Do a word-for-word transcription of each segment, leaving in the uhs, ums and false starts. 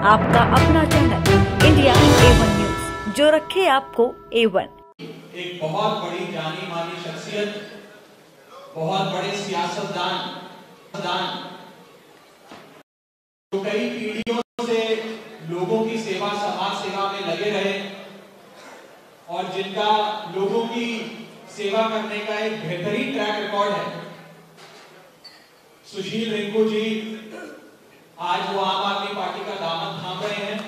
आपका अपना channel India A one news, जो रखे आपको ए वन। एक बहुत बड़ी जानी मानी शख्सियत, बहुत बड़े सियासतदान, जो कई पीढ़ियों से लोगों की सेवा, समाज सेवा में लगे रहे और जिनका लोगों की सेवा करने का एक बेहतरीन ट्रैक रिकॉर्ड है। सुशील रिंकू जी आज वो आम आदमी पार्टी का दामन थाम रहे हैं।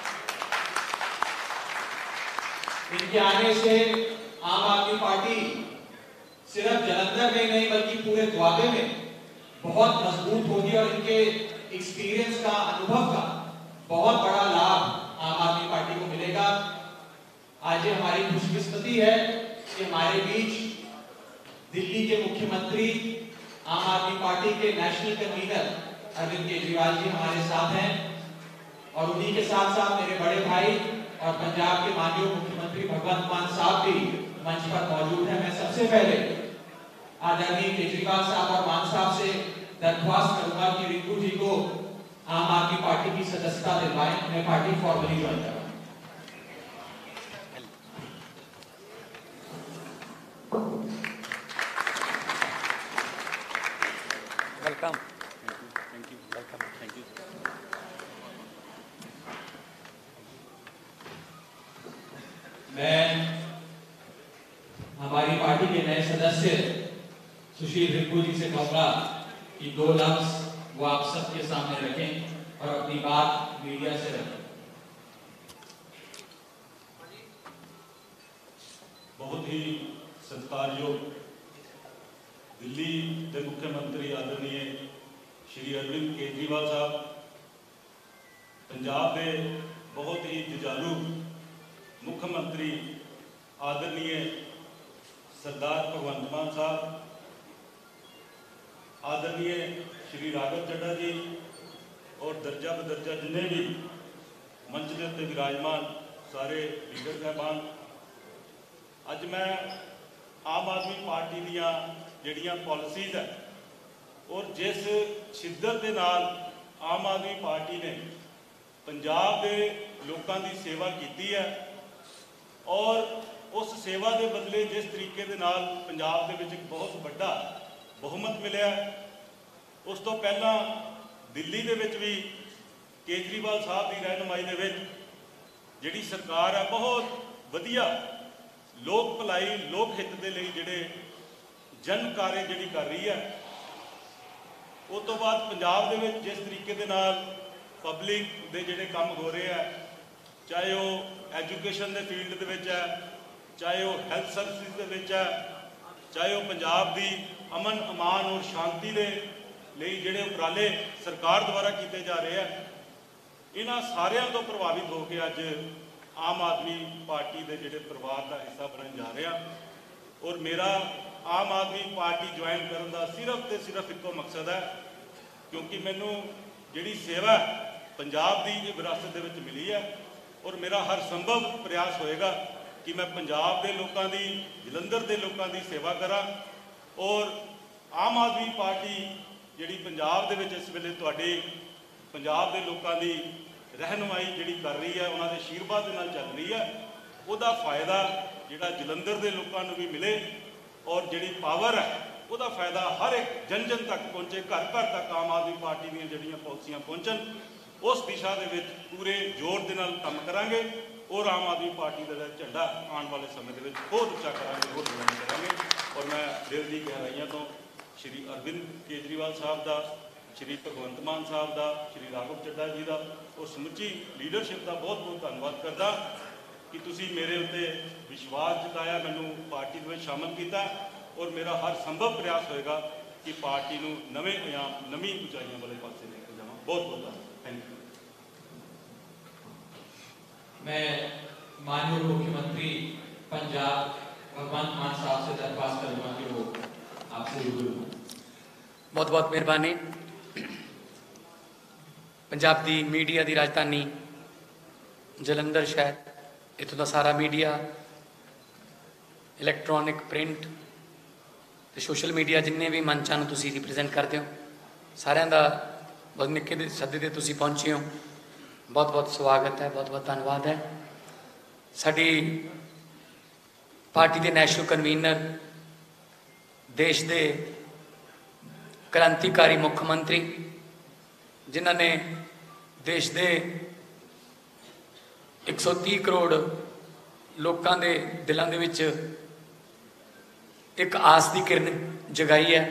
इनके आने से आम आदमी पार्टी सिर्फ जलंधर में नहीं बल्कि पूरे द्वाबे में बहुत मजबूत होगी और इनके एक्सपीरियंस का, अनुभव का बहुत बड़ा लाभ आम आदमी पार्टी को मिलेगा। आज ये हमारी खुशकिस्मती है कि हमारे बीच दिल्ली के मुख्यमंत्री, आम आदमी पार्टी के नेशनल कन्वीनर अरविंद केजरीवाल जी हमारे साथ हैं और उन्हीं के साथ साथ मेरे बड़े भाई और पंजाब के माननीय मुख्यमंत्री भगवंत मान साहब भी मंच पर मौजूद हैं। मैं सबसे पहले आदरणीय केजरीवाल साहब और मान साहब से दरख्वास्त करूंगा कि रिंकू जी को आम आदमी पार्टी की सदस्यता दिलवाएं, उन्हें पार्टी फॉर्मली ज्वाइन करवाएं। Welcome. Thank you. Welcome. Thank you. मैं हमारी पार्टी के नए सदस्य सुशील रिंकू जी से कहूंगा कि दो लफ्ज वो आप सबके सामने रखें और अपनी बात मीडिया से रखें। बहुत ही सत्कारयोग दिल्ली के मुख्यमंत्री आदरणीय श्री अरविंद केजरीवाल साहब, पंजाब के बहुत ही जुझारू मुख्यमंत्री आदरणीय सरदार भगवंत मान साहब, आदरणीय श्री राघव चड्ढा जी और दर्जा बदर्जा जिन्हें भी मंच के उत्ते विराजमान सारे लीडर साहबान, अज मैं आम आदमी पार्टी दियां जिहड़ियां पॉलिसीज़ है और जिस शिद्दत के नाल आम आदमी पार्टी ने पंजाब के लोगों की सेवा की है और उस सेवा के बदले जिस तरीके के नाल पंजाब के विच एक बहुत बड़ा बहुमत मिले, उस तो पहला दिल्ली के विच भी केजरीवाल साहब की रहनुमाई दे विच जिहड़ी सरकार है बहुत वधिया लोक भलाई, लोक हित के लिए जिहड़े जन कार्य जिहड़ी कर रही है। उस तो बाद पंजाब दे विच जिस तरीके दे नाल पब्लिक दे जिहड़े काम हो रहे हैं, चाहे वो एजुकेशन के फील्ड दे विच है, चाहे वो हेल्थ सर्विस दे विच है, चाहे वो पंजाब की अमन अमान और शांति के लिए जिहड़े उपराले सरकार द्वारा किए जा रहे हैं, इन्हां सारियां तो प्रभावित होकर अज आम आदमी पार्टी के जिहड़े परिवार का हिस्सा बनन जा रहे हैं। और मेरा आम आदमी पार्टी ज्वाइन करने का सिर्फ तो सिर्फ एको मकसद है, क्योंकि मैनू जिहड़ी सेवा पंजाब की विरासत दे विच मिली है और मेरा हर संभव प्रयास होएगा कि मैं पंजाब के लोगों की, जलंधर के लोगों की सेवा करा। और आम आदमी पार्टी जिहड़ी पंजाब दे विच इस वेले तुहाडे पंजाब के लोगों की रहनुमाई जिहड़ी कर रही है, उन्होंने आशीर्वाद नाल चल रही है, उसका फायदा जिहड़ा जलंधर के लोगों को भी मिले और जिहड़ी पावर है उसका फायदा हर एक जन जन तक पहुँचे, घर घर तक आम आदमी पार्टी दी जिहड़ियां पॉलिसियां पहुँचन, उस दिशा के विच पूरे जोर दे नाल काम करांगे और आम आदमी पार्टी का झंडा आने वाले समय के होर उच्चा करांगे, होर बुलंद करांगे। और मैं दिल की गहराइयां तो श्री अरविंद केजरीवाल साहब का, श्री भगवंत मान साहब का, श्री राघव चड्ढा जी का और समुची लीडरशिप का बहुत बहुत धन्यवाद करता कि तुसी मेरे उत्ते विश्वास जताया, मैनू पार्टी में शामिल किया और मेरा हर संभव प्रयास होएगा कि पार्टी को नवे आयाम, नवी उचाइयों वाले पासे लेकर जावां। बहुत बहुत धन्यवाद। Thank you. मैं माननीय मुख्यमंत्री पंजाब भगवंत मान साहब से दरख्वास्त करूंगा कि वो आपसे रूबरू हों। बहुत बहुत मेहरबानी। पंजाब की मीडिया की राजधानी जलंधर शहर, इतों का सारा मीडिया, इलैक्ट्रॉनिक, प्रिंट तो सोशल मीडिया जिन्हें भी मंचां तुम रिप्रजेंट करते हो, सारिਆਂ का बहुत निके सदे ते तुसीं पहुंचे हो। बहुत बहुत स्वागत है, बहुत बहुत धन्यवाद है। साडी पार्टी के नैशनल कन्वीनर, देश के क्रांतिकारी मुख्यमंत्री, जिन्होंने देश के एक सौ तीस करोड़ लोगों के दिलों के विच एक आस की किरण जगाई है,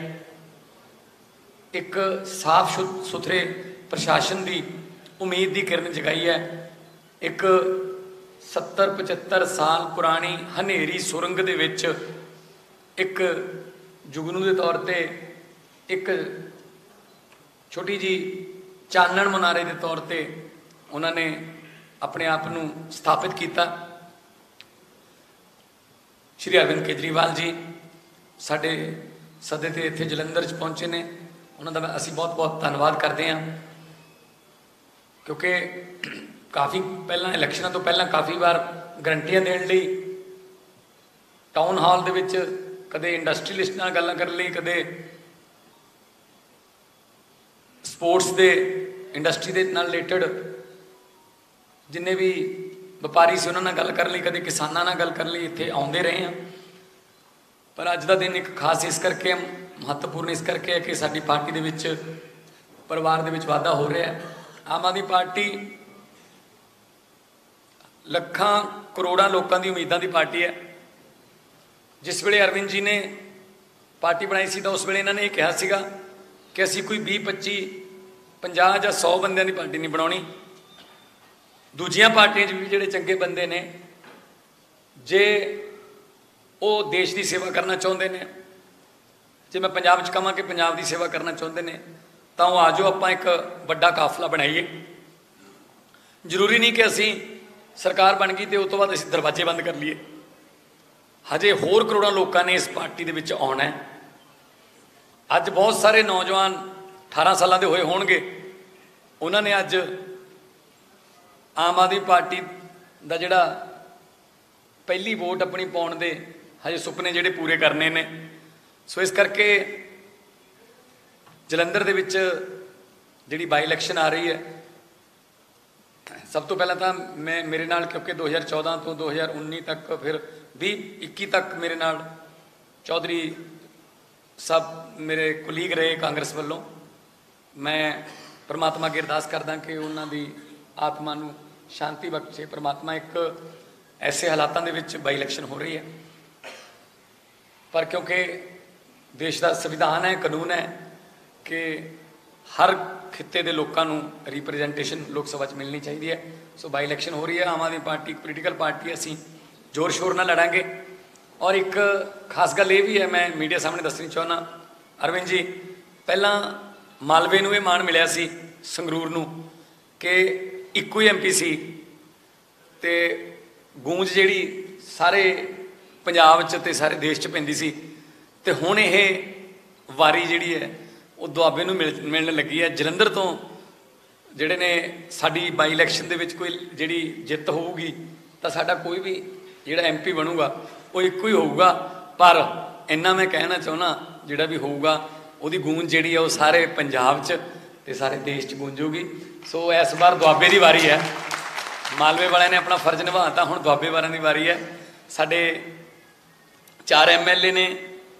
एक साफ सुथरे प्रशासन की उम्मीद की किरण जगाई है, एक सत्तर पचहत्तर साल पुरानी हनेरी सुरंग दे विच एक जुगनू के तौर पर एक छोटी जी चानण मुनारे के तौर पर उन्होंने अपने आप को स्थापित किया। श्री अरविंद केजरीवाल जी साढ़े सदे ते इत्थे जलंधर च पहुंचे ने, उन्होंने असी बहुत बहुत धन्यवाद करते हैं, क्योंकि काफ़ी पहला इलैक्शनों तो पहला काफ़ी बार गारंटियां देने लई टाउन हॉल दे विच कदे इंडस्ट्रीलिस्ट नाल गल्लां कर लई, कदे स्पोर्ट्स दे इंडस्ट्री दे नाल रिलेटेड जिन्ने भी व्यापारी से उन्होंने गल कर ली, कदे किसानों नाल गल कर ली, इत्थे आउंदे रहे हैं। पर अज का दिन एक खास इस करके महत्वपूर्ण इस करके है कि साडी पार्टी दे विच परिवार दे विच वाधा हो रहा है। आम आदमी पार्टी लखां करोड़ों लोगों की उम्मीदों की पार्टी है। जिस वेले अरविंद जी ने पार्टी बनाई सी तो उस वेले इन्होंने ये कहा सीगा कि असी कोई भी पच्ची पंजाह या सौ बंदियां की पार्टी नहीं बनानी। दूजियां पार्टियां भी जोड़े चंगे बंदे ने, जे वो देश की सेवा करना चाहते हैं, जे मैं पंजाब च कहां कि पंजाब की सेवा करना चाहते हैं, तो आ जाओ आप एक बड़ा काफिला बनाइए। जरूरी नहीं कि असी सरकार बन गई तो उस तो बाद असी दरवाजे बंद कर लीए। हजे होर करोड़ों लोगों ने इस पार्टी के विच आना है। अज बहुत सारे नौजवान अठारह साल के होए होणगे, उन्होंने अज आम आदमी पार्टी का जिहड़ा पहली वोट अपनी पाउण दे हजे सुपने जिहड़े पूरे करने ने। सो इस करके जलंधर दे विच जिहड़ी बाई इलैक्शन आ रही है, सब तो पहला तो मैं मेरे नाल क्योंकि दो हज़ार चौदह तो दो हज़ार उन्नीस तक फिर भी इक्की तक मेरे नाल चौधरी सब मेरे कुलीग रहे कांग्रेस वालों। मैं परमात्मा अगे अरदास करदा कि उन्होंने आत्मा नूं शांति बख्शे परमात्मा। एक ऐसे हालातों के विच बाई इलैक्शन हो रही है, पर क्योंकि देश का संविधान है, कानून है कि हर खिते के लोगों को रिप्रजेंटेशन लोक सभा मिलनी चाहिए है। सो बाई इलैक्शन हो रही है। आम आदमी पार्टी एक पोलीटिकल पार्टी, असी जोर शोर न लड़ांगे। और एक खास गल ये भी है, मैं मीडिया सामने दसनी चाहना, अरविंद जी पहला मालवे नूं ये मान मिलिया सी संगरूर नूं कि इक्को ही एम पी सी ते गूंज जिहड़ी सारे पंजाब च ते सारे देश च पैंदी सी, ते हुण ये वारी जिहड़ी है वो दुआबे नूं मिल मिलण लगी है। जलंधर तो जिहड़े ने साडी बाई इलैक्शन दे विच कोई जिहड़ी जित होऊगी तो साडा कोई भी जिहड़ा एम पी बनूगा वो इक्को ही होऊगा। पर इन्ना मैं कहना चाहुंदा जिहड़ा भी होऊगा उहदी गूंज जिहड़ी है वो सारे पंजाब च ते सारे देश च गूंजूगी। सो इस बार दुआबे की वारी है। मालवे वालिਆਂ ने अपना फर्ज निभाता, हुण दुआबे वालिਆਂ की वारी है। साडे चार एम एल ए ने,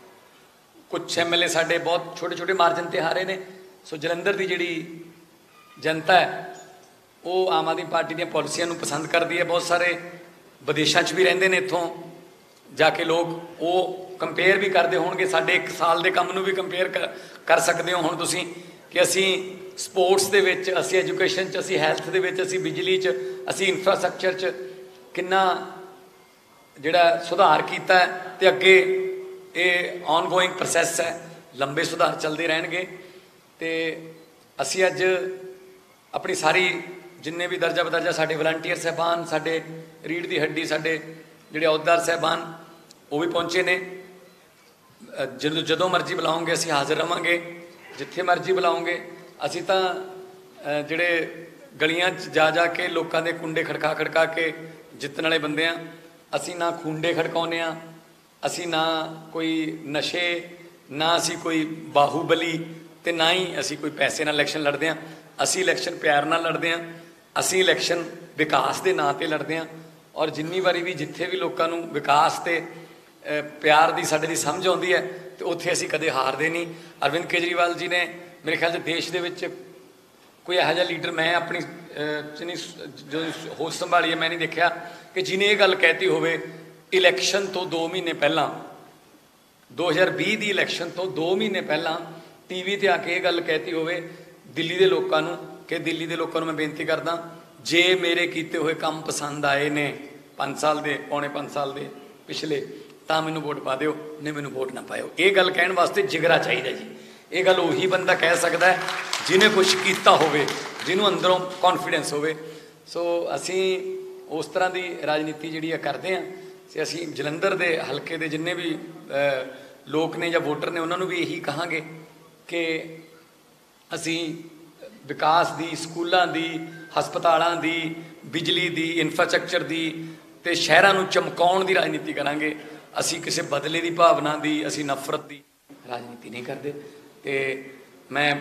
कुछ एम एल ए साडे बहुत छोटे छोटे मार्जन ते हारे ने। सो जलंधर की जिहड़ी जनता है वो आम आदमी पार्टी दी पॉलिसियां नूं पसंद करती है। बहुत सारे विदेशों च भी रहिंदे ने, इत्थों जाके लोग वो कंपेयर भी करते होणगे, साडे एक साल के काम नूं भी कंपेयर कर, कर सकते हो। हुण तुसीं कि असी स्पोर्ट्स दे विच, असी एजुकेशन च, असी हैल्थ दे विच, असी बिजली च, असी इंफ्रास्ट्रक्चर च किन्ना जिहड़ा सुधार कीता है, ते अगे ये ऑन गोइंग प्रोसैस है, लंबे सुधार चलते रहणगे। ते असी अज अपनी सारी जिन्ने भी दर्जा बदर्जा साडे वलंटियर साहबान, साडे रीढ़ की हड्डी साडे जिहड़े अहुदेदार साहबान वो भी पहुँचे ने। जदों जदों मर्जी बुलाओगे असी हाज़र रहांगे, जिथे मर्जी बुलाओगे। असी तो जिहड़े गलियां जा जा के लोगों के कुंडे खड़का खड़का के जितने वाले बंदे आ, असी ना खुंडे खड़काउने आ, असी ना कोई नशे, ना असी कोई बाहूबली, ते ना ही असी कोई पैसे नाल इलैक्शन लड़ते हैं। असी इलैक्शन प्यार नाल लड़ते हैं। ਅਸੀਂ ਇਲੈਕਸ਼ਨ ਵਿਕਾਸ ਦੇ ਨਾਂ 'ਤੇ ਲੜਦੇ ਹਾਂ, ਔਰ ਜਿੰਨੀ ਵਾਰੀ ਵੀ ਜਿੱਥੇ ਵੀ ਲੋਕਾਂ ਨੂੰ ਵਿਕਾਸ ਤੇ ਪਿਆਰ ਦੀ ਸਾਡੇ ਦੀ ਸਮਝ ਆਉਂਦੀ ਹੈ ਤੇ ਉੱਥੇ ਅਸੀਂ ਕਦੇ ਹਾਰਦੇ ਨਹੀਂ। ਅਰਵਿੰਦ ਕੇਜਰੀਵਾਲ ਜੀ ਨੇ ਮੇਰੇ ਖਿਆਲ 'ਚ ਦੇਸ਼ ਦੇ ਵਿੱਚ ਕੋਈ ਇਹੋ ਜਿਹਾ ਲੀਡਰ ਮੈਂ ਆਪਣੀ ਜਿੰਨੀ ਜੋ ਹੋਸ਼ ਸੰਭਾਲੀ ਹੈ ਮੈਂ ਨਹੀਂ ਦੇਖਿਆ ਕਿ ਜਿਹਨੇ ਇਹ ਗੱਲ ਕਹਿਤੀ ਹੋਵੇ ਇਲੈਕਸ਼ਨ ਤੋਂ ਦੋ ਮਹੀਨੇ ਪਹਿਲਾਂ, ਦੋ ਹਜ਼ਾਰ ਵੀਹ ਦੀ ਇਲੈਕਸ਼ਨ ਤੋਂ ਦੋ ਮਹੀਨੇ ਪਹਿਲਾਂ ਟੀ ਵੀ 'ਤੇ ਆ ਕੇ ਇਹ ਗੱਲ ਕਹਿਤੀ ਹੋਵੇ ਦਿੱਲੀ ਦੇ ਲੋਕਾਂ ਨੂੰ ਕਿ ਦਿੱਲੀ ਦੇ ਲੋਕਾਂ ਨੂੰ ਮੈਂ ਬੇਨਤੀ ਕਰਦਾ, ਜੇ ਮੇਰੇ ਕੀਤੇ ਹੋਏ ਕੰਮ ਪਸੰਦ ਆਏ ਨੇ ਪੰਜ ਸਾਲ ਦੇ ਪੌਣੇ ਪੰਜ ਸਾਲ ਦੇ ਪਿਛਲੇ, ਤਾਂ ਮੈਨੂੰ ਵੋਟ ਪਾ ਦਿਓ, ਨਹੀਂ ਮੈਨੂੰ ਵੋਟ ਨਾ ਪਾਇਓ। ਇਹ ਗੱਲ ਕਹਿਣ ਵਾਸਤੇ ਜਿਗਰਾ ਚਾਹੀਦਾ ਜੀ। ਇਹ ਗੱਲ ਉਹੀ ਬੰਦਾ ਕਹਿ ਸਕਦਾ ਜਿਹਨੇ ਕੁਛ ਕੀਤਾ ਹੋਵੇ, ਜਿਹਨੂੰ ਅੰਦਰੋਂ ਕੌਨਫੀਡੈਂਸ ਹੋਵੇ। ਸੋ ਅਸੀਂ ਉਸ ਤਰ੍ਹਾਂ ਦੀ ਰਾਜਨੀਤੀ ਜਿਹੜੀ ਆ ਕਰਦੇ ਹਾਂ ਤੇ ਅਸੀਂ ਜਲੰਧਰ ਦੇ ਹਲਕੇ ਦੇ ਜਿੰਨੇ ਵੀ ਲੋਕ ਨੇ ਜਾਂ ਵੋਟਰ ਨੇ ਉਹਨਾਂ ਨੂੰ ਵੀ ਇਹੀ ਕਹਾਂਗੇ ਕਿ ਅਸੀਂ ਵਿਕਾਸ ਦੀ, ਸਕੂਲਾਂ ਦੀ, ਹਸਪਤਾਲਾਂ ਦੀ, ਬਿਜਲੀ ਦੀ, ਇਨਫਰਾਸਟਰਕਚਰ ਦੀ ਤੇ ਸ਼ਹਿਰਾਂ ਨੂੰ ਚਮਕਾਉਣ ਦੀ ਰਾਜਨੀਤੀ ਕਰਾਂਗੇ। ਅਸੀਂ ਕਿਸੇ ਬਦਲੇ ਦੀ ਭਾਵਨਾ ਦੀ, ਅਸੀਂ ਨਫ਼ਰਤ ਦੀ ਰਾਜਨੀਤੀ ਨਹੀਂ ਕਰਦੇ। ਤੇ ਮੈਂ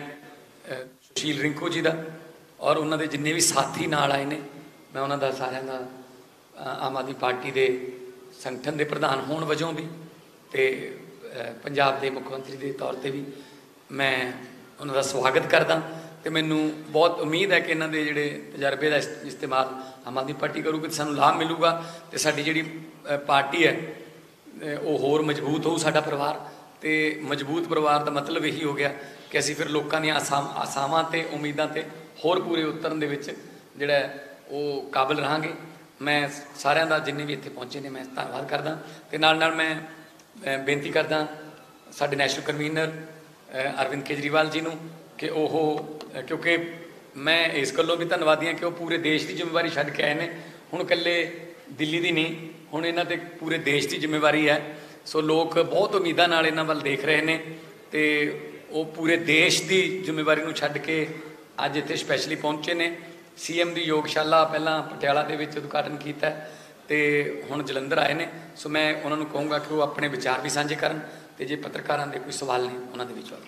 ਸੁਸ਼ੀਲ ਰਿੰਕੂ ਜੀ ਦਾ ਔਰ ਉਹਨਾਂ ਦੇ ਜਿੰਨੇ ਵੀ ਸਾਥੀ ਨਾਲ ਆਏ ਨੇ, ਮੈਂ ਉਹਨਾਂ ਦਾ ਸਾਰਿਆਂ ਦਾ ਆਮ ਆਦਮੀ ਪਾਰਟੀ ਦੇ ਸੰਗਠਨ ਦੇ ਪ੍ਰਧਾਨ ਹੋਣ ਵਜੋਂ ਵੀ ਤੇ ਪੰਜਾਬ ਦੇ ਮੁੱਖ ਮੰਤਰੀ ਦੇ ਤੌਰ 'ਤੇ ਵੀ ਮੈਂ ਉਹਨਾਂ ਦਾ ਸਵਾਗਤ ਕਰਦਾ। ਤੇ ਮੈਨੂੰ ਬਹੁਤ ਉਮੀਦ ਹੈ ਕਿ ਇਹਨਾਂ ਦੇ ਜਿਹੜੇ ਤਜਰਬੇ ਦਾ ਇਸਤੇਮਾਲ ਆਮ ਆਦਮੀ ਪਾਰਟੀ ਕਰੂਗੀ ਤੇ ਸਾਨੂੰ ਲਾਭ ਮਿਲੂਗਾ ਤੇ ਸਾਡੀ ਜਿਹੜੀ ਪਾਰਟੀ ਹੈ ਉਹ ਹੋਰ ਮਜ਼ਬੂਤ ਹੋਊ, ਸਾਡਾ ਪਰਿਵਾਰ। ਤੇ ਮਜ਼ਬੂਤ ਪਰਿਵਾਰ ਦਾ ਮਤਲਬ ਇਹੀ ਹੋ ਗਿਆ ਕਿ ਅਸੀਂ ਫਿਰ ਲੋਕਾਂ ਦੀਆਂ ਆਸਾਂ ਆਸਾਵਾਂ ਤੇ ਉਮੀਦਾਂ ਤੇ ਹੋਰ ਪੂਰੇ ਉਤਰਨ ਦੇ ਵਿੱਚ ਜਿਹੜਾ ਉਹ ਕਾਬਲ ਰਹਾਂਗੇ। ਮੈਂ ਸਾਰਿਆਂ ਦਾ ਜਿੰਨੇ ਵੀ ਇੱਥੇ ਪਹੁੰਚੇ ਨੇ ਮੈਂ ਧੰਨਵਾਦ ਕਰਦਾ ਤੇ ਨਾਲ ਨਾਲ ਮੈਂ ਬੇਨਤੀ ਕਰਦਾ ਸਾਡੇ ਨੈਸ਼ਨਲ ਕਨਵੀਨਰ ਅਰਵਿੰਦ ਕੇਜਰੀਵਾਲ ਜੀ ਨੂੰ ਕਿ ਉਹ, ਕਿਉਂਕਿ ਮੈਂ ਇਸ ਗੱਲੋਂ ਵੀ ਧੰਨਵਾਦੀ ਹਾਂ ਕਿ ਉਹ ਪੂਰੇ ਦੇਸ਼ ਦੀ ਜ਼ਿੰਮੇਵਾਰੀ ਛੱਡ ਕੇ ਆਏ ਨੇ। ਹੁਣ ਇਕੱਲੇ ਦਿੱਲੀ ਦੀ ਨਹੀਂ, ਹੁਣ ਇਹਨਾਂ 'ਤੇ ਪੂਰੇ ਦੇਸ਼ ਦੀ ਜ਼ਿੰਮੇਵਾਰੀ ਹੈ। ਸੋ ਲੋਕ ਬਹੁਤ ਉਮੀਦਾਂ ਨਾਲ ਇਹਨਾਂ ਵੱਲ ਦੇਖ ਰਹੇ ਨੇ ਤੇ ਉਹ ਪੂਰੇ ਦੇਸ਼ ਦੀ ਜ਼ਿੰਮੇਵਾਰੀ ਨੂੰ ਛੱਡ ਕੇ ਅੱਜ ਇੱਥੇ ਸਪੈਸ਼ਲੀ ਪਹੁੰਚੇ ਨੇ। ਸੀ ਐਮ ਦੀ ਯੋਗਸ਼ਾਲਾ ਪਹਿਲਾਂ ਪਟਿਆਲਾ ਦੇ ਵਿੱਚ ਉਦਘਾਟਨ ਕੀਤਾ ਤੇ ਹੁਣ ਜਲੰਧਰ ਆਏ ਨੇ। ਸੋ ਮੈਂ ਉਹਨਾਂ ਨੂੰ ਕਹੂੰਗਾ ਕਿ ਉਹ ਆਪਣੇ ਵਿਚਾਰ ਵੀ ਸਾਂਝੇ ਕਰਨ ਤੇ ਜੇ ਪੱਤਰਕਾਰਾਂ ਦੇ ਕੋਈ ਸਵਾਲ ਨੇ ਉਹਨਾਂ ਦੇ ਵਿੱਚ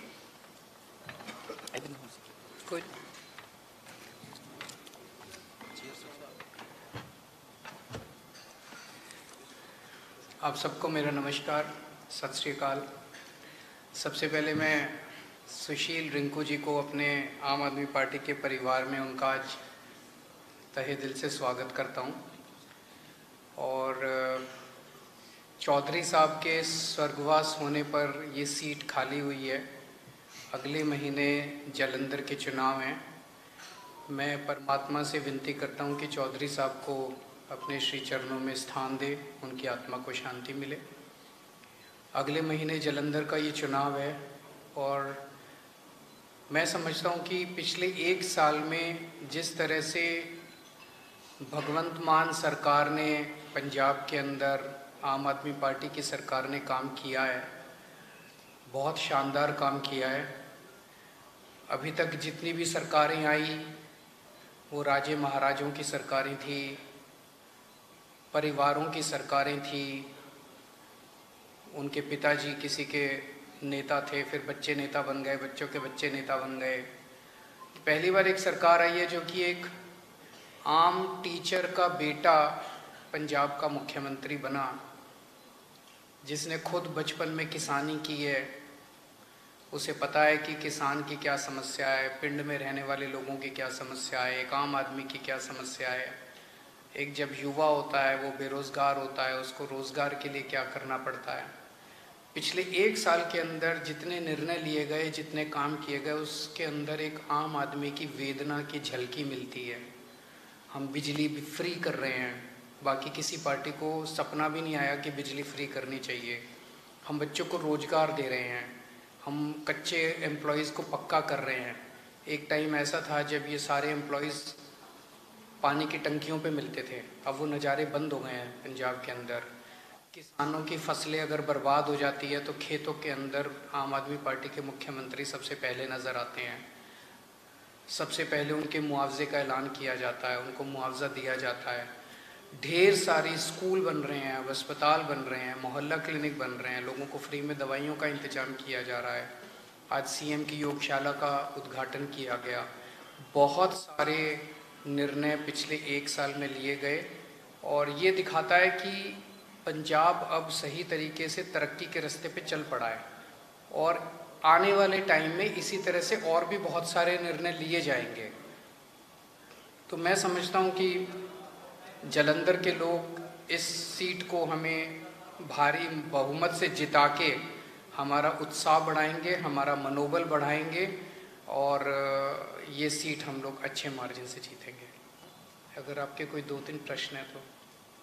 कोई आप सबको मेरा नमस्कार, सत श्री अकाल। सबसे पहले मैं सुशील रिंकू जी को अपने आम आदमी पार्टी के परिवार में उनका आज तहे दिल से स्वागत करता हूं। और चौधरी साहब के स्वर्गवास होने पर ये सीट खाली हुई है। अगले महीने जालंधर के चुनाव हैं। मैं परमात्मा से विनती करता हूं कि चौधरी साहब को अपने श्री चरणों में स्थान दे, उनकी आत्मा को शांति मिले। अगले महीने जालंधर का ये चुनाव है और मैं समझता हूं कि पिछले एक साल में जिस तरह से भगवंत मान सरकार ने पंजाब के अंदर आम आदमी पार्टी की सरकार ने काम किया है, बहुत शानदार काम किया है। अभी तक जितनी भी सरकारें आई वो राजे महाराजों की सरकारें थी, परिवारों की सरकारें थी, उनके पिताजी किसी के नेता थे, फिर बच्चे नेता बन गए, बच्चों के बच्चे नेता बन गए। पहली बार एक सरकार आई है जो कि एक आम टीचर का बेटा पंजाब का मुख्यमंत्री बना, जिसने खुद बचपन में किसानी की है। उसे पता है कि किसान की क्या समस्या है, पिंड में रहने वाले लोगों की क्या समस्या है, एक आम आदमी की क्या समस्या है। एक जब युवा होता है वो बेरोज़गार होता है, उसको रोज़गार के लिए क्या करना पड़ता है। पिछले एक साल के अंदर जितने निर्णय लिए गए, जितने काम किए गए, उसके अंदर एक आम आदमी की वेदना की झलकी मिलती है। हम बिजली भी फ्री कर रहे हैं, बाकी किसी पार्टी को सपना भी नहीं आया कि बिजली फ्री करनी चाहिए। हम बच्चों को रोज़गार दे रहे हैं, हम कच्चे एम्प्लॉयज़ को पक्का कर रहे हैं। एक टाइम ऐसा था जब ये सारे एम्प्लॉयज़ पानी की टंकियों पे मिलते थे, अब वो नज़ारे बंद हो गए हैं पंजाब के अंदर। किसानों की फसलें अगर बर्बाद हो जाती है तो खेतों के अंदर आम आदमी पार्टी के मुख्यमंत्री सबसे पहले नज़र आते हैं। सबसे पहले उनके मुआवजे का ऐलान किया जाता है, उनको मुआवजा दिया जाता है। ढेर सारी स्कूल बन रहे हैं, अस्पताल बन रहे हैं, मोहल्ला क्लिनिक बन रहे हैं, लोगों को फ्री में दवाइयों का इंतजाम किया जा रहा है। आज सीएम की योगशाला का उद्घाटन किया गया। बहुत सारे निर्णय पिछले एक साल में लिए गए और ये दिखाता है कि पंजाब अब सही तरीके से तरक्की के रास्ते पे चल पड़ा है और आने वाले टाइम में इसी तरह से और भी बहुत सारे निर्णय लिए जाएंगे। तो मैं समझता हूँ कि जालंधर के लोग इस सीट को हमें भारी बहुमत से जिता के हमारा उत्साह बढ़ाएंगे, हमारा मनोबल बढ़ाएंगे और ये सीट हम लोग अच्छे मार्जिन से जीतेंगे। अगर आपके कोई दो तीन प्रश्न है तो।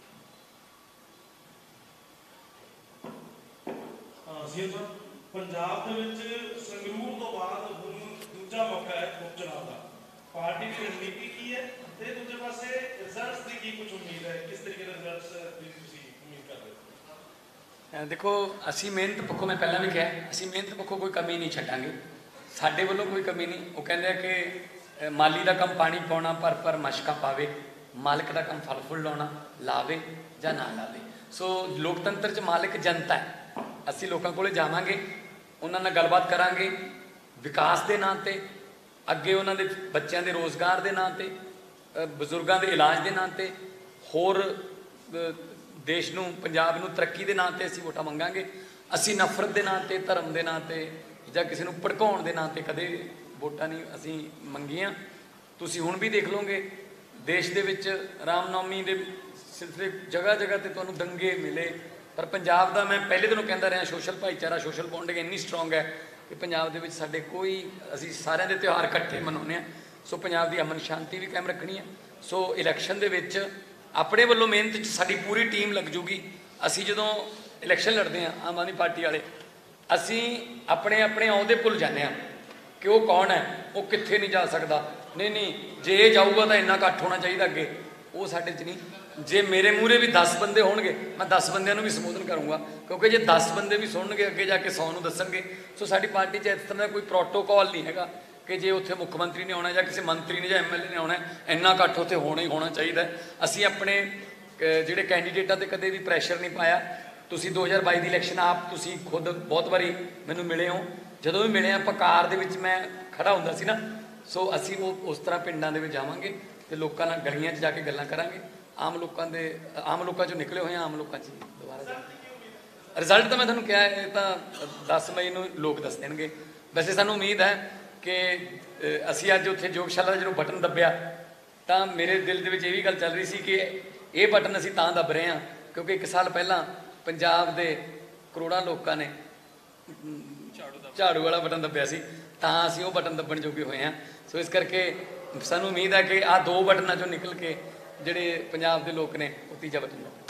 पंजाब ਦੇ ਵਿੱਚ ਸੰਗਰੂਰ ਤੋਂ ਬਾਅਦ ਹੁਣ ਦੂਜਾ ਮੌਕਾ ਹੈ ਉਪਚੁਣਾਵ ਦਾ, ਪਾਰਟੀ ਦੀ ਰਣਨੀਤੀ ਕੀ ਹੈ ਤੇ ਦੂਜੇ ਪਾਸੇ ਰਿਜ਼ਲਟਸ ਦੀ ਕੀ ਕੁਝ ਉਮੀਦ ਹੈ, ਕਿਸ ਤਰੀਕੇ ਦੇ ਰਿਜ਼ਲਟਸ ਦੀ ਤੁਸੀਂ ਉਮੀਦ ਕਰਦੇ ਹੋ? ਦੇਖੋ ਅਸੀਂ ਮਿਹਨਤ ਪੱਖੋਂ, ਮੈਂ ਪਹਿਲਾਂ ਵੀ ਕਿਹਾ, ਅਸੀਂ ਮਿਹਨਤ ਪੱਖੋਂ ਕੋਈ ਕਮੀ ਨਹੀਂ ਛੱਡਾਂਗੇ, ਸਾਡੇ ਵੱਲੋਂ ਕੋਈ ਕਮੀ ਨਹੀਂ। ਉਹ ਕਹਿੰਦੇ ਆ ਕਿ ਮਾਲੀ ਦਾ ਕੰਮ ਪਾਣੀ ਪਾਉਣਾ ਪਰ ਪਰ ਮਸ਼ਕਾਂ ਪਾਵੇ, ਮਾਲਕ ਦਾ ਕੰਮ ਫਲ ਫੁੱਲ ਲਾਉਣਾ, ਲਾਵੇ ਜਾਂ ਨਾ ਲਾਵੇ। ਸੋ ਲੋਕਤੰਤਰ 'ਚ ਮਾਲਕ ਜਨਤਾ ਹੈ, ਅਸੀਂ ਲੋਕਾਂ ਕੋਲੇ ਜਾਵਾਂਗੇ, ਉਹਨਾਂ ਨਾਲ ਗੱਲਬਾਤ ਕਰਾਂਗੇ ਵਿਕਾਸ ਦੇ ਨਾਂ 'ਤੇ, ਅੱਗੇ ਉਹਨਾਂ ਦੇ ਬੱਚਿਆਂ ਦੇ ਰੋਜ਼ਗਾਰ ਦੇ ਨਾਂ 'ਤੇ, ਬਜ਼ੁਰਗਾਂ ਦੇ ਇਲਾਜ ਦੇ ਨਾਂ 'ਤੇ, ਹੋਰ ਦੇਸ਼ ਨੂੰ ਪੰਜਾਬ ਨੂੰ ਤਰੱਕੀ ਦੇ ਨਾਂ 'ਤੇ ਅਸੀਂ ਵੋਟਾਂ ਮੰਗਾਂਗੇ। ਅਸੀਂ ਨਫ਼ਰਤ ਦੇ ਨਾਂ 'ਤੇ, ਧਰਮ ਦੇ ਨਾਂ 'ਤੇ ਜਾਂ ਕਿਸੇ ਨੂੰ ਭੜਕਾਉਣ ਦੇ ਨਾਂ 'ਤੇ ਕਦੇ ਵੋਟਾਂ ਨਹੀਂ ਅਸੀਂ ਮੰਗੀਆਂ। ਤੁਸੀਂ ਹੁਣ ਵੀ ਦੇਖ ਲਓਗੇ ਦੇਸ਼ ਦੇ ਵਿੱਚ ਰਾਮਨੌਮੀ ਦੇ ਸਿਲਸਿਲੇ ਜਗ੍ਹਾ ਜਗ੍ਹਾ 'ਤੇ ਤੁਹਾਨੂੰ ਦੰਗੇ ਮਿਲੇ, ਪਰ ਪੰਜਾਬ ਦਾ ਮੈਂ ਪਹਿਲੇ ਦਿਨੋਂ ਕਹਿੰਦਾ ਰਿਹਾ ਸੋਸ਼ਲ ਭਾਈਚਾਰਾ, ਸੋਸ਼ਲ ਬੌਂਡਿੰਗ ਇੰਨੀ ਸਟਰੋਂਗ ਹੈ ਕਿ ਪੰਜਾਬ ਦੇ ਵਿੱਚ ਸਾਡੇ ਕੋਈ, ਅਸੀਂ ਸਾਰਿਆਂ ਦੇ ਤਿਉਹਾਰ ਇਕੱਠੇ ਮਨਾਉਂਦੇ ਹਾਂ। ਸੋ ਪੰਜਾਬ ਦੀ ਅਮਨ ਸ਼ਾਂਤੀ ਵੀ ਕਾਇਮ ਰੱਖਣੀ ਹੈ। ਸੋ ਇਲੈਕਸ਼ਨ ਦੇ ਵਿੱਚ ਆਪਣੇ ਵੱਲੋਂ ਮਿਹਨਤ 'ਚ ਸਾਡੀ ਪੂਰੀ ਟੀਮ ਲੱਗ ਜੂਗੀ। ਅਸੀਂ ਜਦੋਂ ਇਲੈਕਸ਼ਨ ਲੜਦੇ ਹਾਂ ਆਮ ਆਦਮੀ ਪਾਰਟੀ ਵਾਲੇ, ਅਸੀਂ ਆਪਣੇ ਆਪਣੇ ਅਹੁਦੇ ਭੁੱਲ ਜਾਂਦੇ ਹਾਂ ਕਿ ਉਹ ਕੌਣ ਹੈ, ਉਹ ਕਿੱਥੇ ਨਹੀਂ ਜਾ ਸਕਦਾ। ਨਹੀਂ ਨਹੀਂ, ਜੇ ਇਹ ਜਾਊਗਾ ਤਾਂ ਇੰਨਾ ਇਕੱਠ ਹੋਣਾ ਚਾਹੀਦਾ ਅੱਗੇ, ਉਹ ਸਾਡੇ 'ਚ ਨਹੀਂ। ਜੇ ਮੇਰੇ ਮੂਹਰੇ ਵੀ ਦਸ ਬੰਦੇ ਹੋਣਗੇ, ਮੈਂ ਦਸ ਬੰਦਿਆਂ ਨੂੰ ਵੀ ਸੰਬੋਧਨ ਕਰੂੰਗਾ, ਕਿਉਂਕਿ ਜੇ ਦਸ ਬੰਦੇ ਵੀ ਸੁਣਨਗੇ ਅੱਗੇ ਜਾ ਕੇ ਸੌ ਨੂੰ ਦੱਸਣਗੇ। ਸੋ ਸਾਡੀ ਪਾਰਟੀ 'ਚ ਇਸ ਤਰ੍ਹਾਂ ਦਾ ਕੋਈ ਪ੍ਰੋਟੋਕੋਲ ਨਹੀਂ ਹੈਗਾ ਕਿ ਜੇ ਉੱਥੇ ਮੁੱਖ ਮੰਤਰੀ ਨੇ ਆਉਣਾ ਜਾਂ ਕਿਸੇ ਮੰਤਰੀ ਨੇ ਜਾਂ ਐਮ ਐਲ ਏ ਨੇ ਆਉਣਾ, ਇੰਨਾ ਇਕੱਠ ਉੱਥੇ ਹੋਣਾ ਹੀ ਹੋਣਾ ਚਾਹੀਦਾ। ਅਸੀਂ ਆਪਣੇ ਜਿਹੜੇ ਕੈਂਡੀਡੇਟਾਂ 'ਤੇ ਕਦੇ ਵੀ ਪ੍ਰੈਸ਼ਰ ਨਹੀਂ ਪਾਇਆ। ਤੁਸੀਂ ਦੋ ਹਜ਼ਾਰ ਬਾਈ ਦੀ ਇਲੈਕਸ਼ਨ ਆਪ ਤੁਸੀਂ ਖੁਦ ਬਹੁਤ ਵਾਰੀ ਮੈਨੂੰ ਮਿਲੇ ਹੋ, ਜਦੋਂ ਵੀ ਮਿਲੇ ਆਪਾਂ ਕਾਰ ਦੇ ਵਿੱਚ ਮੈਂ ਖੜਾ ਹੁੰਦਾ ਸੀ ਨਾ। ਸੋ ਅਸੀਂ ਉਹ ਉਸ ਤਰ੍ਹਾਂ ਪਿੰਡਾਂ ਦੇ ਵਿੱਚ ਜਾਵਾਂਗੇ ਅਤੇ ਲੋਕਾਂ ਨਾਲ ਗਲੀਆਂ 'ਚ ਜਾ ਕੇ ਗੱਲਾਂ ਕਰਾਂਗੇ। ਆਮ ਲੋਕਾਂ ਦੇ ਆਮ ਲੋਕਾਂ 'ਚੋਂ ਨਿਕਲੇ ਹੋਏ ਆਮ ਲੋਕਾਂ 'ਚ ਦੁਬਾਰਾ ਰਿਜ਼ਲਟ ਤਾਂ ਮੈਂ ਤੁਹਾਨੂੰ ਕਿਹਾ ਇਹ ਤਾਂ ਦਸ ਮਈ ਨੂੰ ਲੋਕ ਦੱਸ ਦੇਣਗੇ। ਵੈਸੇ ਸਾਨੂੰ ਉਮੀਦ ਹੈ ਕਿ ਅਸੀਂ ਅੱਜ ਉੱਥੇ ਯੋਗਸ਼ਾਲਾ ਦਾ ਜਦੋਂ ਬਟਨ ਦੱਬਿਆ ਤਾਂ ਮੇਰੇ ਦਿਲ ਦੇ ਵਿੱਚ ਇਹ ਵੀ ਗੱਲ ਚੱਲ ਰਹੀ ਸੀ ਕਿ ਇਹ ਬਟਨ ਅਸੀਂ ਤਾਂ ਦੱਬ ਰਹੇ ਹਾਂ ਕਿਉਂਕਿ ਇੱਕ ਸਾਲ ਪਹਿਲਾਂ ਪੰਜਾਬ ਦੇ ਕਰੋੜਾਂ ਲੋਕਾਂ ਨੇ ਝਾੜੂ ਵਾਲਾ ਬਟਨ ਦੱਬਿਆ ਸੀ, ਤਾਂ ਅਸੀਂ ਉਹ ਬਟਨ ਦੱਬਣ ਜੋਗੇ ਹੋਏ ਹਾਂ। ਸੋ ਇਸ ਕਰਕੇ ਸਾਨੂੰ ਉਮੀਦ ਹੈ ਕਿ ਆਹ ਦੋ ਬਟਨਾਂ 'ਚੋਂ ਨਿਕਲ ਕੇ ਜਿਹੜੇ ਪੰਜਾਬ ਦੇ ਲੋਕ ਨੇ ਉਹ ਤੀਜਾ ਬਟਨ ਲੱਭਣ।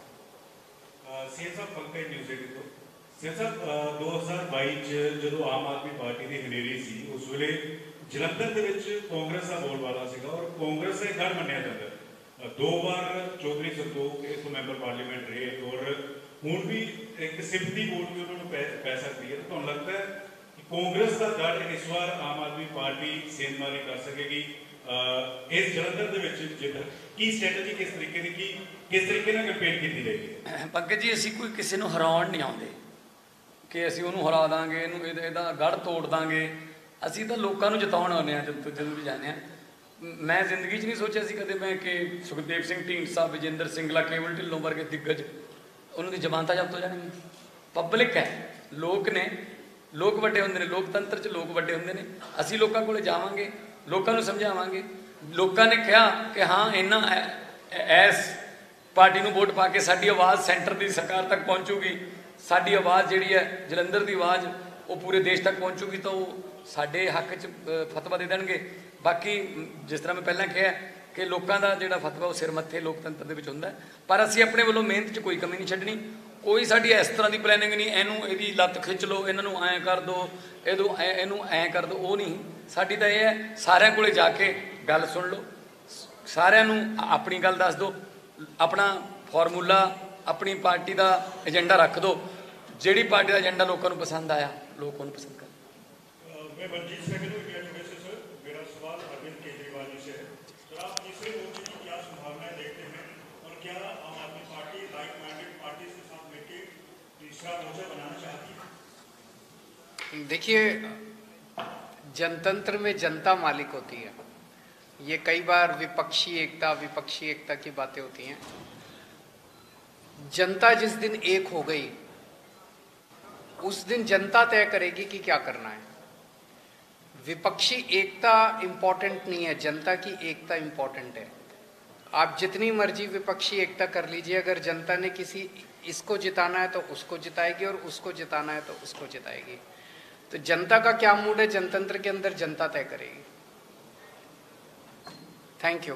ਸੀਐਮ ਸਾਹਿਬ ਪੰਕਜ ਨਿਊਜ਼ ਏਟੀਨ ਤੋਂ। ਸੀਐਮ ਸਾਹਿਬ ਦੋ ਹਜ਼ਾਰ ਬਾਈ 'ਚ ਜਦੋਂ ਆਮ ਆਦਮੀ ਪਾਰਟੀ ਦੀ ਹਨੇਰੀ ਸੀ, ਉਸ ਵੇਲੇ ਜਲੰਧਰ ਦੇ ਵਿੱਚ ਕਾਂਗਰਸ ਦਾ ਬੋਲਬਾਲਾ ਸੀਗਾ ਔਰ ਕਾਂਗਰਸ ਦਾ ਗੜ੍ਹ ਮੰਨਿਆ ਜਾਂਦਾ। ਦੋ ਵਾਰ ਚੌਧਰੀ ਸੰਤੋਖ ਇੱਥੋਂ ਮੈਂਬਰ ਪਾਰਲੀਮੈਂਟ ਰਹੇ ਔਰ ਹੁਣ ਵੀ ਇੱਕ ਸਿੰਪਥੀ ਵੋਟ ਵੀ ਉਹਨਾਂ ਨੂੰ ਪੈ ਪੈ ਸਕਦੀ ਹੈ। ਤੁਹਾਨੂੰ ਲੱਗਦਾ ਹੈ ਕਿ ਕਾਂਗਰਸ ਦਾ ਗੜ੍ਹ ਇਸ ਵਾਰ ਆਮ ਆਦਮੀ ਪਾਰਟੀ ਸੇਂਧਮਾਰੀ ਕਰ ਸਕੇਗੀ ਇਸ ਜਲੰਧਰ ਦੇ ਵਿੱਚ? ਜਿੱਤ ਕੀ ਸਟ੍ਰੈਟਜੀ, ਕਿਸ ਤਰੀਕੇ ਦੀ, ਕੀ ਕਿਸ ਤਰੀਕੇ ਨਾਲ ਕੰਪੇਨ ਕੀਤੀ ਜਾਏਗੀ? ਪੰਕਜ ਜੀ, ਅਸੀਂ ਕੋਈ ਕਿਸੇ ਨੂੰ ਹਰਾਉਣ ਨਹੀਂ ਆਉਂਦੇ ਕਿ ਅਸੀਂ ਉਹਨੂੰ ਹਰਾ ਦਾਂਗੇ, ਇਹਨੂੰ ਇਹਦਾ ਗੜ੍ਹ ਤੋੜ ਦਾਂਗੇ। ਅਸੀਂ ਤਾਂ ਲੋਕਾਂ ਨੂੰ ਜਿਤਾਉਣ ਆਉਂਦੇ ਹਾਂ ਜਦੋਂ ਜਦੋਂ ਵੀ ਜਾਂਦੇ ਹਾਂ। ਮੈਂ ਜ਼ਿੰਦਗੀ 'ਚ ਨਹੀਂ ਸੋਚਿਆ ਸੀ ਕਦੇ ਮੈਂ ਕਿ ਸੁਖਦੇਵ ਸਿੰਘ ਢੀਂਡਸਾ, ਵਿਜੇਂਦਰ ਸਿੰਗਲਾ, ਕੇਵਲ ਢਿੱਲੋਂ ਵਰਗੇ ਦਿੱਗਜ ਉਹਨਾਂ ਦੀ ਜ਼ਮਾਨਤਾਂ ਜ਼ਬਤ ਹੋ ਜਾਣਗੀਆਂ। ਪਬਲਿਕ ਹੈ, ਲੋਕ ਨੇ, ਲੋਕ ਵੱਡੇ ਹੁੰਦੇ ਨੇ, ਲੋਕਤੰਤਰ 'ਚ ਲੋਕ ਵੱਡੇ ਹੁੰਦੇ ਨੇ। ਅਸੀਂ ਲੋਕਾਂ ਕੋਲ ਜਾਵਾਂਗੇ, ਲੋਕਾਂ ਨੂੰ ਸਮਝਾਵਾਂਗੇ। ਲੋਕਾਂ ਨੇ ਕਿਹਾ ਕਿ ਹਾਂ ਇਹਨਾਂ ਐਸ ਪਾਰਟੀ ਨੂੰ ਵੋਟ ਪਾ ਕੇ ਸਾਡੀ ਆਵਾਜ਼ ਸੈਂਟਰ ਦੀ ਸਰਕਾਰ ਤੱਕ ਪਹੁੰਚੂਗੀ, ਸਾਡੀ ਆਵਾਜ਼ ਜਿਹੜੀ ਹੈ ਜਲੰਧਰ ਦੀ ਆਵਾਜ਼ ਉਹ ਪੂਰੇ ਦੇਸ਼ ਤੱਕ ਪਹੁੰਚੂਗੀ, ਤਾਂ ਉਹ ਸਾਡੇ ਹੱਕ 'ਚ ਫਤਵਾ ਦੇ ਦੇਣਗੇ। ਬਾਕੀ ਜਿਸ ਤਰ੍ਹਾਂ ਮੈਂ ਪਹਿਲਾਂ ਕਿਹਾ ਕਿ ਲੋਕਾਂ ਦਾ ਜਿਹੜਾ ਫਤਵਾ ਉਹ ਸਿਰ ਮੱਥੇ ਲੋਕਤੰਤਰ ਦੇ ਵਿੱਚ ਹੁੰਦਾ। ਪਰ ਅਸੀਂ ਆਪਣੇ ਵੱਲੋਂ ਮਿਹਨਤ 'ਚ ਕੋਈ ਕਮੀ ਨਹੀਂ ਛੱਡਣੀ। ਕੋਈ ਸਾਡੀ ਇਸ ਤਰ੍ਹਾਂ ਦੀ ਪਲੈਨਿੰਗ ਨਹੀਂ, ਇਹਨੂੰ ਇਹਦੀ ਲੱਤ ਖਿੱਚ ਲਓ, ਇਹਨਾਂ ਨੂੰ ਐਂ ਕਰ ਦਿਓ, ਇਹਦੋਂ ਐ ਇਹਨੂੰ ਐਂ ਕਰ ਦਿਓ, ਉਹ ਨਹੀਂ। ਸਾਡੀ ਤਾਂ ਇਹ ਹੈ ਸਾਰਿਆਂ ਕੋਲੇ ਜਾ ਕੇ ਗੱਲ ਸੁਣ ਲਓ, ਸਾਰਿਆਂ ਨੂੰ ਆਪਣੀ ਗੱਲ ਦੱਸ ਦਿਓ, ਆਪਣਾ ਫਾਰਮੂਲਾ, ਆਪਣੀ ਪਾਰਟੀ ਦਾ ਏਜੰਡਾ ਰੱਖ ਦਿਓ। ਜਿਹੜੀ ਪਾਰਟੀ ਦਾ ਏਜੰਡਾ ਲੋਕਾਂ ਨੂੰ ਪਸੰਦ ਆਇਆ ਲੋਕ ਉਹਨੂੰ पसंद करें। मैं मनजीत सैकिंड इंडिया टुडे से सर, मेरा सवाल अरविंद केजरीवाल जी से है। सर, आप तीसरे मोर्चे की क्या संभावनाएं देखते हैं और क्या आम Aadmi party like minded party के साथ मिलकर तीसरा मोर्चा बनाना चाहती है? देखिए, जनतंत्र में जनता मालिक होती है ये कई बार विपक्षी एकता विपक्षी एकता की बातें होती हैं। जनता जिस दिन एक हो गई उस दिन जनता तय करेगी कि क्या करना है। विपक्षी एकता इंपॉर्टेंट नहीं है, जनता की एकता इंपॉर्टेंट है। आप जितनी मर्जी विपक्षी एकता कर लीजिए, अगर जनता ने किसी इसको जिताना है तो उसको जिताएगी और उसको जिताना है तो उसको जिताएगी। तो जनता का क्या मूड है जनतंत्र के अंदर जनता तय करेगी। Thank you.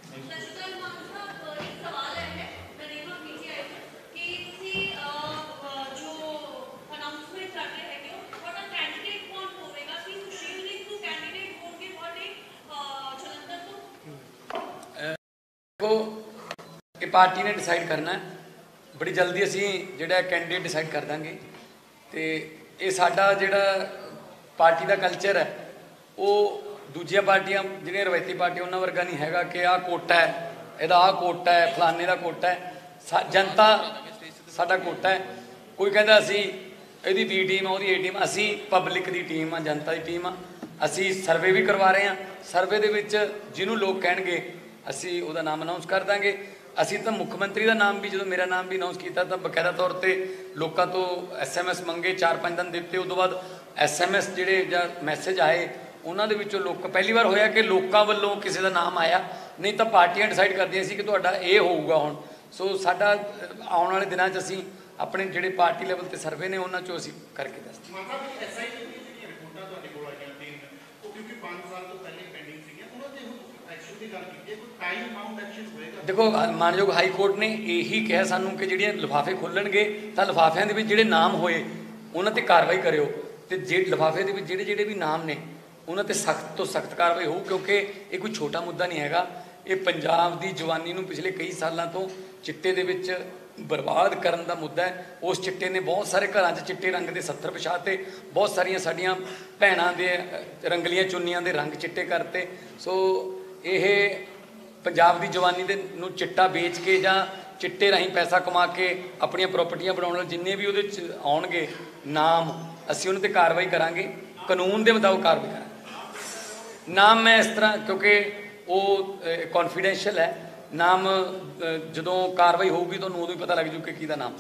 ਇਹ ਪਾਰਟੀ ਨੇ ਡਿਸਾਈਡ ਕਰਨਾ ਹੈ, ਬੜੀ ਜਲਦੀ ਅਸੀਂ ਜਿਹੜਾ ਕੈਂਡੀਡੇਟ ਡਿਸਾਈਡ ਕਰ ਦਾਂਗੇ। ਤੇ ਇਹ ਸਾਡਾ ਜਿਹੜਾ ਪਾਰਟੀ ਦਾ ਕਲਚਰ ਹੈ ਉਹ ਦੂਜੀਆਂ ਪਾਰਟੀਆਂ ਜਿਹੜੀਆਂ ਰਵਾਇਤੀ ਪਾਰਟੀਆਂ ਉਹਨਾਂ ਵਰਗਾ ਨਹੀਂ ਹੈਗਾ ਕਿ ਆਹ ਕੋਟਾ ਹੈ, ਇਹਦਾ ਆਹ ਕੋਟਾ ਹੈ, ਫਲਾਣੇ ਦਾ ਕੋਟਾ ਹੈ। ਜਨਤਾ ਸਾਡਾ ਕੋਟਾ ਹੈ। ਕੋਈ ਕਹਿੰਦਾ ਅਸੀਂ ਇਹਦੀ ਬੀ ਟੀਮ ਆ, ਉਹਦੀ ਏ ਟੀਮ, ਅਸੀਂ ਪਬਲਿਕ ਦੀ ਟੀਮ ਆ, ਜਨਤਾ ਦੀ ਟੀਮ ਆ। ਅਸੀਂ ਸਰਵੇ ਵੀ ਕਰਵਾ ਰਹੇ ਹਾਂ। ਸਰਵੇ ਦੇ ਵਿੱਚ ਜਿਹਨੂੰ ਲੋਕ ਕਹਿਣਗੇ ਅਸੀਂ ਉਹਦਾ ਨਾਮ ਅਨਾਉਂਸ ਕਰ ਦਾਂਗੇ। ਅਸੀਂ ਤਾਂ ਮੁੱਖ ਮੰਤਰੀ ਦਾ ਨਾਮ ਵੀ, ਜਦੋਂ ਮੇਰਾ ਨਾਮ ਵੀ ਅਨਾਉਂਸ ਕੀਤਾ ਤਾਂ ਬਕਾਇਦਾ ਤੌਰ 'ਤੇ ਲੋਕਾਂ ਤੋਂ ਐਸ ਐਮ ਐਸ ਮੰਗੇ, ਚਾਰ ਪੰਜ ਦਿਨ ਦਿੱਤੇ। ਉਸ ਤੋਂ ਬਾਅਦ ਐਸ ਐਮ ਐਸ ਜਿਹੜੇ ਜਾਂ ਮੈਸੇਜ ਆਏ ਉਹਨਾਂ ਦੇ ਵਿੱਚੋਂ ਲੋਕ ਪਹਿਲੀ ਵਾਰ ਹੋਇਆ ਕਿ ਲੋਕਾਂ ਵੱਲੋਂ ਕਿਸੇ ਦਾ ਨਾਮ ਆਇਆ, ਨਹੀਂ ਤਾਂ ਪਾਰਟੀਆਂ ਡਿਸਾਈਡ ਕਰਦੀਆਂ ਸੀ ਕਿ ਤੁਹਾਡਾ ਇਹ ਹੋਊਗਾ ਹੁਣ। ਸੋ ਸਾਡਾ ਆਉਣ ਵਾਲੇ ਦਿਨਾਂ 'ਚ ਅਸੀਂ ਆਪਣੇ ਜਿਹੜੇ ਪਾਰਟੀ ਲੈਵਲ 'ਤੇ ਸਰਵੇ ਨੇ ਉਹਨਾਂ 'ਚੋਂ ਅਸੀਂ ਕਰਕੇ ਦੱਸਦੇ। देखो मानयोग हाई कोर्ट ने यही कहा सानू कि जिहड़े लिफाफे खोलणगे तां लिफाफिਆਂ ਦੇ ਵਿੱਚ ਜਿਹੜੇ ਨਾਮ ਹੋਏ ਉਹਨਾਂ ਤੇ ਕਾਰਵਾਈ ਕਰਿਓ ਤੇ ਜੇ ਲਿਫਾਫੇ ਦੇ ਵਿੱਚ ਜਿਹੜੇ ਜਿਹੜੇ ਵੀ ਨਾਮ ਨੇ ਉਹਨਾਂ ਤੇ ਸਖਤ ਤੋਂ ਸਖਤ ਕਾਰਵਾਈ ਹੋਊ, ਕਿਉਂਕਿ ਇਹ ਕੋਈ ਛੋਟਾ ਮੁੱਦਾ ਨਹੀਂ ਹੈਗਾ। ਇਹ ਪੰਜਾਬ ਦੀ ਜਵਾਨੀ ਨੂੰ ਪਿਛਲੇ ਕਈ ਸਾਲਾਂ ਤੋਂ ਚਿੱਟੇ ਦੇ ਵਿੱਚ ਬਰਬਾਦ ਕਰਨ ਦਾ ਮੁੱਦਾ ਹੈ। ਉਸ ਚਿੱਟੇ ਨੇ ਬਹੁਤ ਸਾਰੇ ਘਰਾਂ 'ਚ ਚਿੱਟੇ ਰੰਗ ਦੇ ਸੱਤਰ ਵਿਛਾਤੇ, ਬਹੁਤ ਸਾਰੀਆਂ ਸਾਡੀਆਂ ਭੈਣਾਂ ਦੇ ਰੰਗਲੀਆਂ ਚੁੰਨੀਆਂ ਦੇ ਰੰਗ ਚਿੱਟੇ ਕਰਤੇ। ਸੋ ਇਹ ਪੰਜਾਬ ਦੀ ਜਵਾਨੀ ਦੇ ਨੂੰ ਚਿੱਟਾ ਵੇਚ ਕੇ ਜਾਂ ਚਿੱਟੇ ਰਾਹੀਂ ਪੈਸਾ ਕਮਾ ਕੇ ਆਪਣੀਆਂ ਪ੍ਰਾਪਰਟੀਆਂ ਬਣਾਉਣ ਵਾਲੇ ਜਿੰਨੇ ਵੀ ਉਹਦੇ 'ਚ ਆਉਣਗੇ ਨਾਮ, ਅਸੀਂ ਉਹਨਾਂ 'ਤੇ ਕਾਰਵਾਈ ਕਰਾਂਗੇ, ਕਾਨੂੰਨ ਦੇ ਮੁਤਾਬਕ ਕਾਰਵਾਈ ਕਰਾਂਗੇ। ਨਾਮ ਮੈਂ ਇਸ ਤਰ੍ਹਾਂ, ਕਿਉਂਕਿ ਉਹ ਕੌਨਫੀਡੈਂਸ਼ੀਅਲ ਹੈ, ਨਾਮ ਜਦੋਂ ਕਾਰਵਾਈ ਹੋਊਗੀ ਤੁਹਾਨੂੰ ਉਦੋਂ ਹੀ ਪਤਾ ਲੱਗ ਜੂ ਕਿ ਕਿਹਦਾ ਨਾਮ।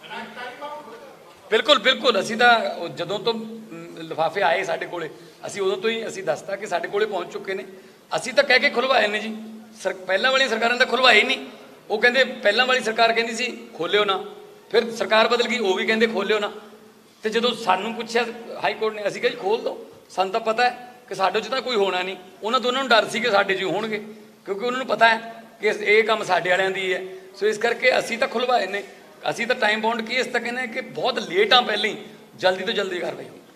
ਬਿਲਕੁਲ ਬਿਲकुल ਅਸੀਂ ਤਾਂ ਜਦੋਂ ਤੋਂ ਲਿਫਾਫੇ ਆਏ ਸਾਡੇ ਕੋਲੇ ਅਸੀਂ ਉਦੋਂ ਤੋਂ ਹੀ ਅਸੀਂ ਦੱਸਤਾ ਕਿ ਸਾਡੇ ਕੋਲੇ ਪਹੁੰਚ ਚੁੱਕੇ ਨੇ। ਅਸੀਂ ਤਾਂ ਕਹਿ ਕੇ ਖੁਲਵਾਏ ਨੇ ਜੀ, ਸਰ ਪਹਿਲਾਂ ਵਾਲੀਆਂ ਸਰਕਾਰਾਂ ਤਾਂ ਖੁਲਵਾਏ ਨਹੀਂ। ਉਹ ਕਹਿੰਦੇ ਪਹਿਲਾਂ ਵਾਲੀ ਸਰਕਾਰ ਕਹਿੰਦੀ ਸੀ ਖੋਲਿਓ ਨਾ, ਫਿਰ ਸਰਕਾਰ ਬਦਲ ਗਈ, ਉਹ ਵੀ ਕਹਿੰਦੇ ਖੋਲਿਓ ਨਾ। ਤੇ ਜਦੋਂ ਸਾਨੂੰ ਪੁੱਛਿਆ ਹਾਈ ਕੋਰਟ ਨੇ, ਅਸੀਂ ਕਿਹਾ ਜੀ ਖੋਲ ਦਿਓ, ਸਾਨੂੰ ਤਾਂ ਪਤਾ ਹੈ ਕਿ ਸਾਡੇ 'ਚ ਤਾਂ ਕੋਈ ਹੋਣਾ ਨਹੀਂ। ਉਹਨਾਂ ਤੋਂ ਉਹਨਾਂ ਨੂੰ ਡਰ ਸੀ ਕਿ ਸਾਡੇ 'ਚ ਹੋਣਗੇ, ਕਿਉਂਕਿ ਉਹਨਾਂ ਨੂੰ ਪਤਾ ਹੈ ਕਿ ਇਹ ਕੰਮ ਸਾਡੇ ਵਾਲਿਆਂ ਦੀ ਹੈ। ਸੋ ਇਸ ਕਰਕੇ ਅਸੀਂ ਤਾਂ ਖੁਲਵਾਏ ਨੇ। ਅਸੀਂ ਤਾਂ ਟਾਈਮ ਬਾਉਂਡ ਕੀ ਇਸ ਤੱਕ ਕਹਿੰਦੇ ਕਿ ਬਹੁਤ ਲੇਟ ਆ, ਪਹਿਲਾਂ ਹੀ ਜਲਦੀ ਤੋਂ ਜਲਦੀ ਕਾਰਵਾਈ ਹੋਈ।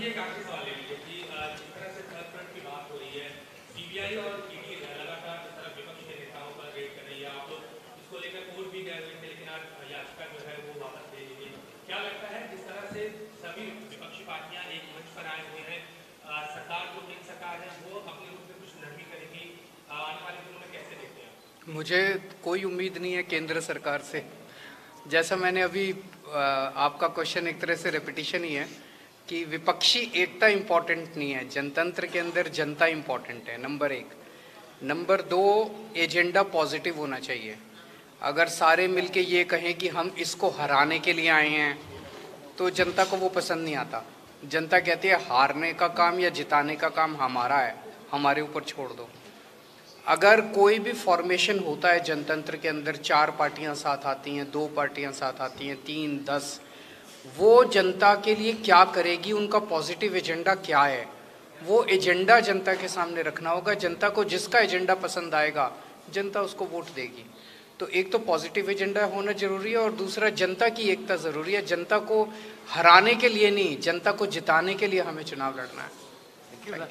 मुझे कोई उम्मीद नहीं है केंद्र सरकार से। जैसा मैंने अभी आपका क्वेश्चन एक तरह से रिपीटिशन ही है कि विपक्षी एकता इम्पॉर्टेंट नहीं है, जनतंत्र के अंदर जनता इम्पॉर्टेंट है, नंबर एक। नंबर दो, एजेंडा पॉजिटिव होना चाहिए। अगर सारे मिलके ये कहें कि हम इसको हराने के लिए आए हैं तो जनता को वो पसंद नहीं आता। जनता कहती है हारने का काम या जिताने का काम हमारा है, हमारे ऊपर छोड़ दो। अगर कोई भी फॉर्मेशन होता है जनतंत्र के अंदर, चार पार्टियां साथ आती हैं, दो पार्टियां साथ आती हैं, तीन, दस, वो जनता के लिए क्या करेगी, उनका पॉजिटिव एजेंडा क्या है, वो एजेंडा जनता के सामने रखना होगा। जनता को जिसका एजेंडा पसंद आएगा जनता उसको वोट देगी। तो एक तो पॉजिटिव एजेंडा होना जरूरी है और दूसरा जनता की एकता ज़रूरी है। जनता को हराने के लिए नहीं, जनता को जिताने के लिए हमें चुनाव लड़ना है।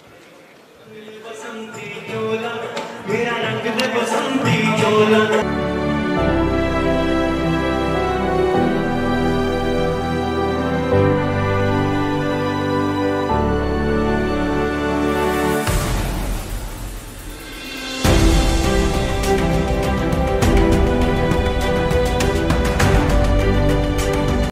बसंती चोला मेरा रंग दे बसंती चोला।